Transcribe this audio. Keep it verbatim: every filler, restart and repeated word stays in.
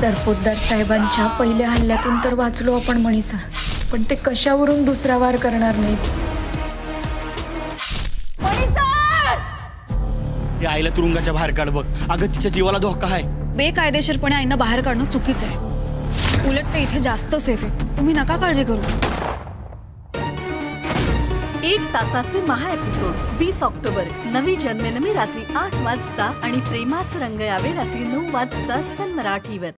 सरपोतदार साहेबांच्या पहिल्या हल्ल्यातून तर वाचलो आपण मणी सर, पण ते कशावरून दुसरा वार करणार नाहीत. या आईला तुरुंगाच्या बाहेर काढ बघ. अगं तिच्या जीवाला धोका आहे. बेकायदेशीरपणे आईना बाहेर काढणं चुकीचं आहे. उलट ते इथे जास्त सेफ आहे. तुम्ही नका काळजी करू. एक तासाचे महा एपिसोड वीस ऑक्टोबर. नवी जन्मनमी रात्री आठ वाजता आणि प्रेमाच रंग यावे रात्री नऊ वाजता सन मराठीवर.